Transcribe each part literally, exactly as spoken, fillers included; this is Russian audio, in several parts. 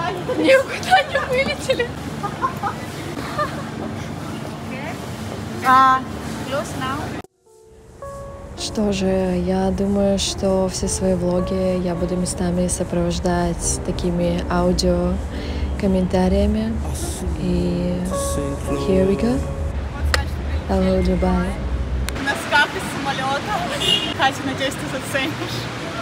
Никуда не вылетели. Что же, я думаю, что все свои влоги я буду местами сопровождать такими аудио комментариями. И here we go. Hello, Dubai. На скаф из самолета. Катя, надеюсь, ты заценишь.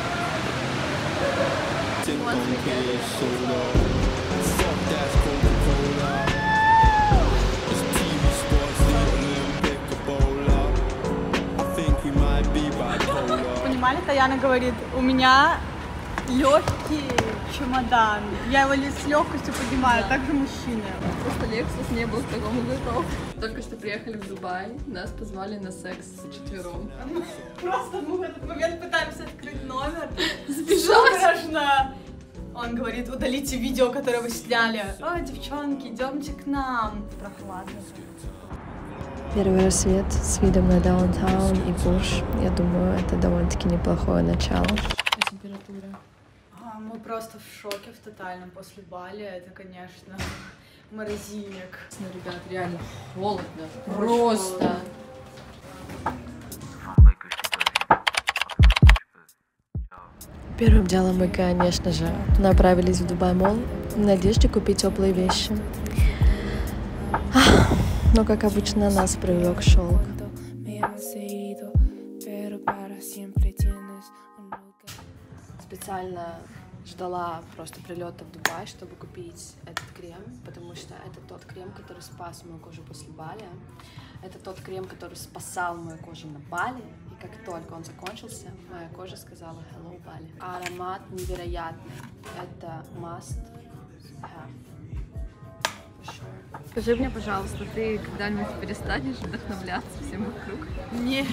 Понимали, Таяна говорит, у меня легкий чемодан. Я его с легкостью поднимаю, да. Так же мужчины. Просто Лексус не был к такому готов. Только что приехали в Дубай, нас позвали на секс четвером. Просто мы в этот момент пытаемся открыть номер. Сбежать! Он говорит, удалите видео, которое вы сняли. О, девчонки, идемте к нам. Прохладно. Первый рассвет с видом на даунтаун и Бурдж. Я думаю, это довольно-таки неплохое начало. Температура. А, мы просто в шоке в тотальном после Бали. Это, конечно, морозильник. Ну, ребят, реально холодно. Просто. Первым делом мы, конечно же, направились в Дубай Молл в надежде купить теплые вещи. Но, как обычно, нас привлек шелк. Специально ждала просто прилета в Дубай, чтобы купить этот крем, потому что это тот крем, который спас мою кожу после Бали. Это тот крем, который спасал мою кожу на Бали. И как только он закончился, моя кожа сказала hello, Бали. Аромат невероятный. Это must have. Скажи мне, пожалуйста, ты когда-нибудь перестанешь вдохновляться всем вокруг? Нет.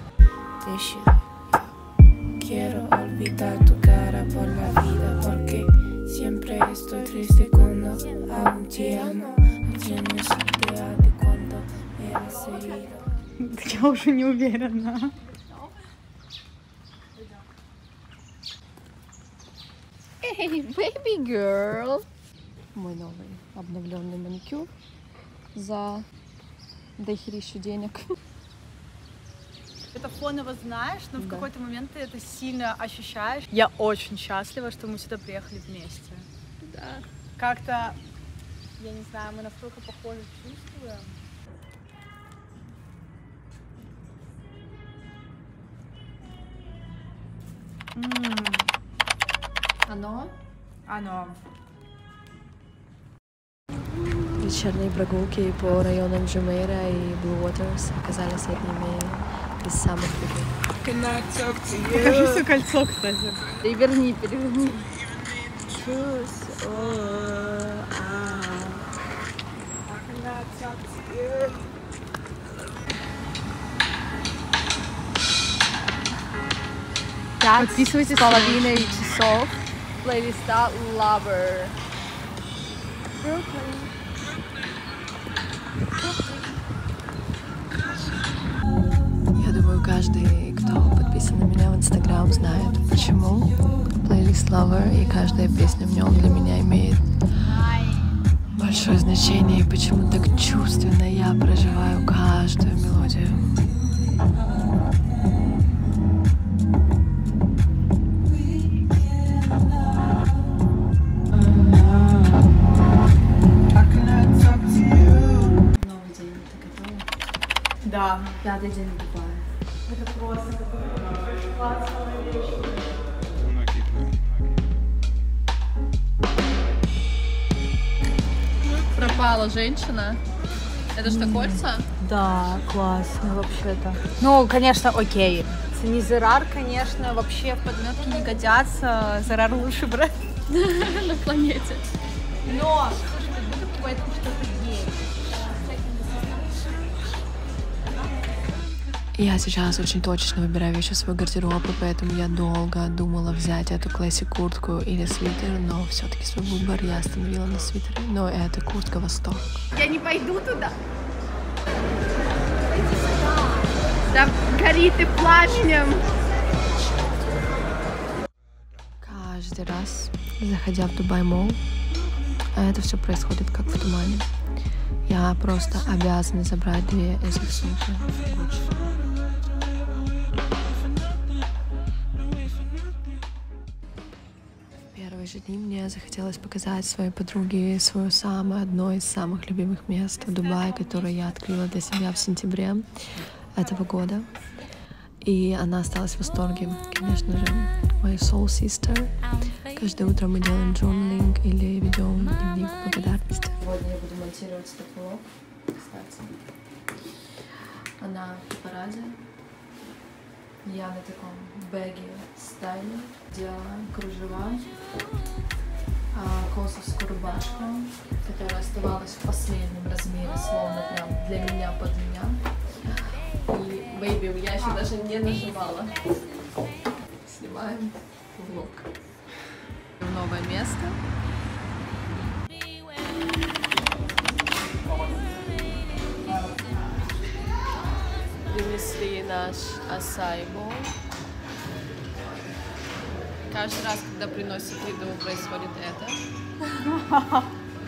Quiero olvidar tu cara por la vida porque siempre estoy triste cuando aún te amo. No tienes idea de cuánto me has seguido. Я уже не уверена. Эй, baby girl! Мой новый обновленный маникюр за дохерищу денег. Это фоново знаешь, но да. В какой-то момент ты это сильно ощущаешь. Я очень счастлива, что мы сюда приехали вместе. Да. Как-то, я не знаю, мы настолько похожи чувствуем. М-м. Оно? Оно. Вечерние прогулки по районам Джумейра и Blue Waters оказались одними из самых любимых. Покажи все кольцо, кстати. Переверни, переверни. Подписывайтесь с половиной часов плейлиста Lover. Я думаю, каждый, кто подписан на меня в Инстаграм, знает, почему плейлист Lover и каждая песня в нем для меня имеет большое значение, и почему так чувственно я проживаю каждую мелодию. Да. Пятый день в Дубае. Это просто классная вещь. Пропала женщина. Это что, кольца? Да, классно вообще-то. Ну, конечно, окей. Не Зерар, конечно, вообще в подметке не годятся. Зерар лучший бренд на планете. Но, слушай, как будто в этом что-то есть. Я сейчас очень точечно выбираю вещи в свой гардероб, и поэтому я долго думала взять эту классик куртку или свитер, но все-таки свой выбор я остановила на свитере. Но это куртка Восток. Я не пойду туда. Да горит и пламенем. Каждый раз, заходя в Дубай Молл, а это все происходит как в тумане. Я просто обязана забрать две этих сумки. В первые же дни мне захотелось показать своей подруге свое самое, одно из самых любимых мест в Дубае, которое я открыла для себя в сентябре этого года. И она осталась в восторге, конечно же, my soul sister. Каждое утро мы делаем journaling или ведем дневник благодарности. Сегодня я буду монтировать этот влог, кстати. Она в параде. Я на таком бэге стайле. Делала кружева, косовскую рубашку, которая оставалась в последнем размере, словно прям для меня, под меня. И, бэйби, я еще даже не нажимала. Снимаем влог. Новое место. Принесли наш acai bowl. Каждый раз, когда приносят еду, происходит это.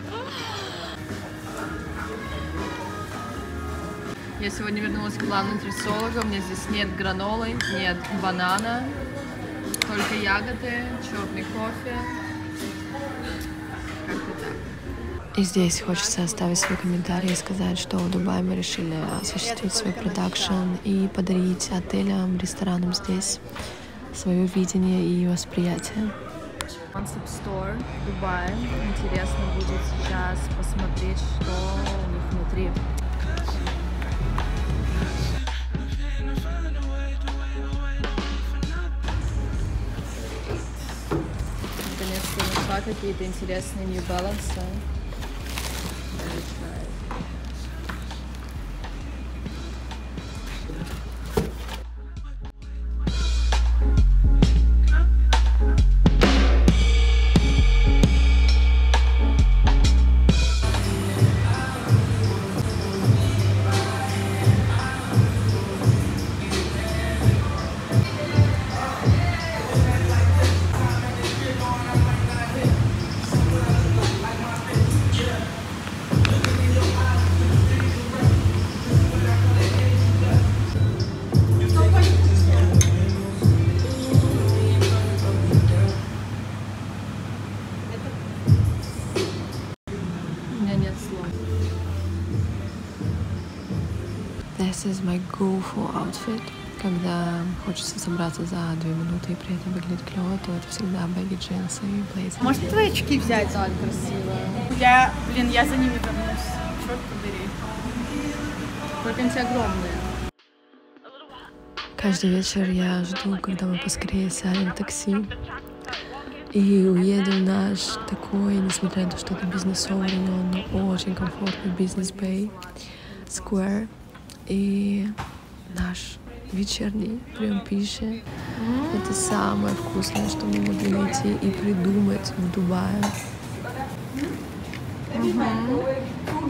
Я сегодня вернулась к главному нутрициологу. У меня здесь нет гранолы, нет банана, только ягоды, черный кофе. Как-то так. И здесь хочется оставить свой комментарий и сказать, что в Дубае мы решили осуществить свой продакшн и подарить отелям, ресторанам здесь свое видение и восприятие. Concept Store в Дубае. Интересно будет сейчас посмотреть, что у них внутри. Наконец-то нашла какие-то интересные New Balance. This is my go-for outfit. Когда хочется собраться за две минуты и при этом выглядеть клево, то это всегда бэги, джинсы и блейзер. Может, твои очки взять? Так красиво. Я, блин, я за ними вернусь. Черт побери. Только они огромные. Каждый вечер я жду, когда мы поскорее сядем в такси и уедем в наш такой, несмотря на то, что это бизнесовый район, но очень комфортный бизнес-бэй, сквер. И наш вечерний прием пищи mm. это самое вкусное, что мы могли найти и придумать в Дубае. Mm-hmm.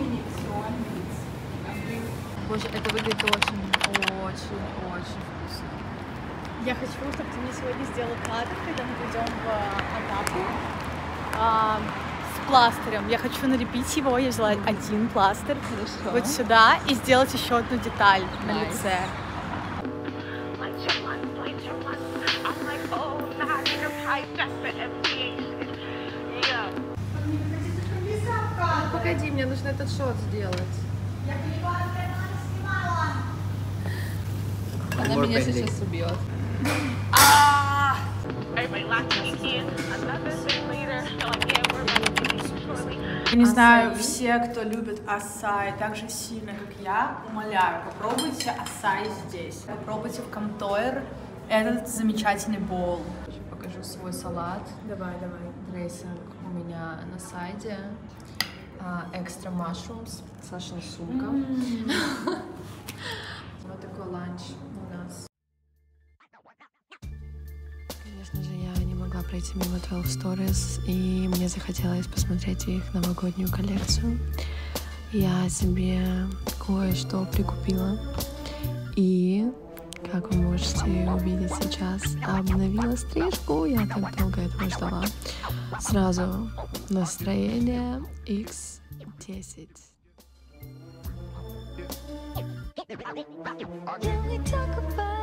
Боже, это выглядит очень, очень, очень вкусно. Я хочу, чтобы ты мне сегодня сделала кадр, когда мы пойдем в Атапу а, с пластырем. Я хочу налепить его, я взяла один пластырь. Хорошо. Вот сюда и сделать еще одну деталь nice. На лице. Погоди, мне нужно этот шот сделать. Она More меня pending. Сейчас убьет. Я не знаю, все, кто любит acai так же сильно, как я, умоляю, попробуйте acai здесь. Попробуйте в Камтойр этот замечательный боул. Покажу свой салат. Давай, давай. Дрейсинг у меня на сайде. Экстра mushrooms. Сашина сумка. Mm-hmm. Вот такой ланч у нас. Конечно же, я не могла пройти мимо twelve Stories, и мне захотелось посмотреть их новогоднюю коллекцию. Я себе кое-что прикупила. И, как вы можете увидеть сейчас, обновила стрижку. Я так долго этого ждала. Сразу настроение икс десять. Can we talk about